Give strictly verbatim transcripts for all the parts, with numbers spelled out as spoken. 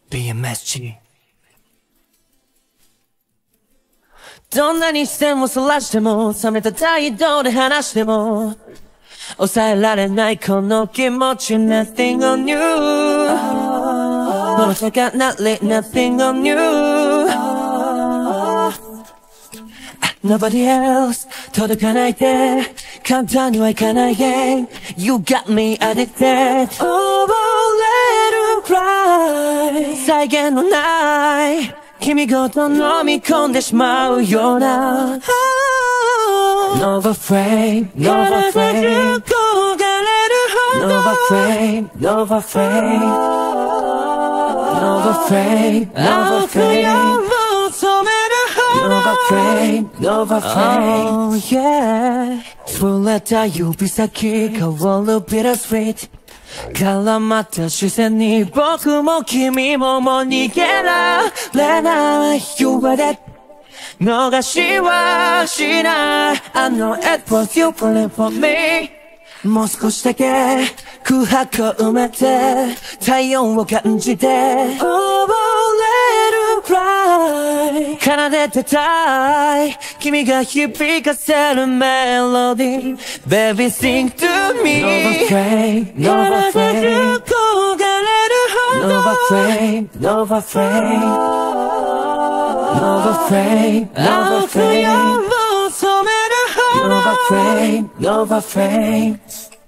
ビーエムエスジー どんなに視線をそらしても冷めた態度で話しても抑えられないこの気持ち Nothing on you 物とかなり Nothing on you Nobody else 届かないで簡単にはいかない game You got me addicted Oh let it cry 再現のない君ごと飲み込んでしまうような Never afraid, never afraid Never afraid, never afraid Never afraid, never afraid Never afraid, never afraid Oh yeah 触れた指先香る bittersweet 絡まった視線に僕も君ももう逃げられない You were that 逃しはしない I know it was you pulling for me もう少しだけ空白を埋めて体温を感じて Oh let it cry 奏でてたい君が響かせるメロディー Baby sing to me Never afraid, never afraid Never afraid, never afraid Never afraid, never afraid Never afraid, never afraid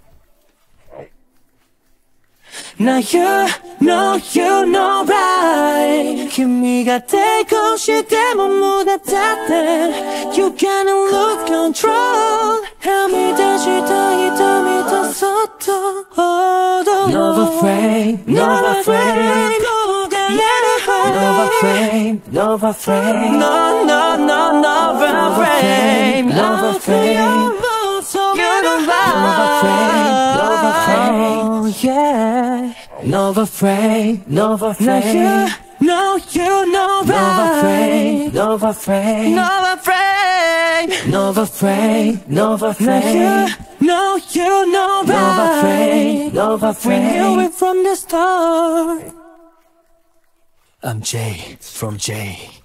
Now you know, you know right 君が抵抗しても無駄だって You gotta lose control はみ出した痛みとそっと Never afraid, never afraid Never afraid, never afraid No, no, no, never afraid Never afraid You know right Never afraid, never afraid Oh yeah Never afraid, never afraid No, you know right Never afraid, never afraid Never afraid, never afraid No, you know right Never afraid, never afraid We knew it from the start I'm Jay from Jay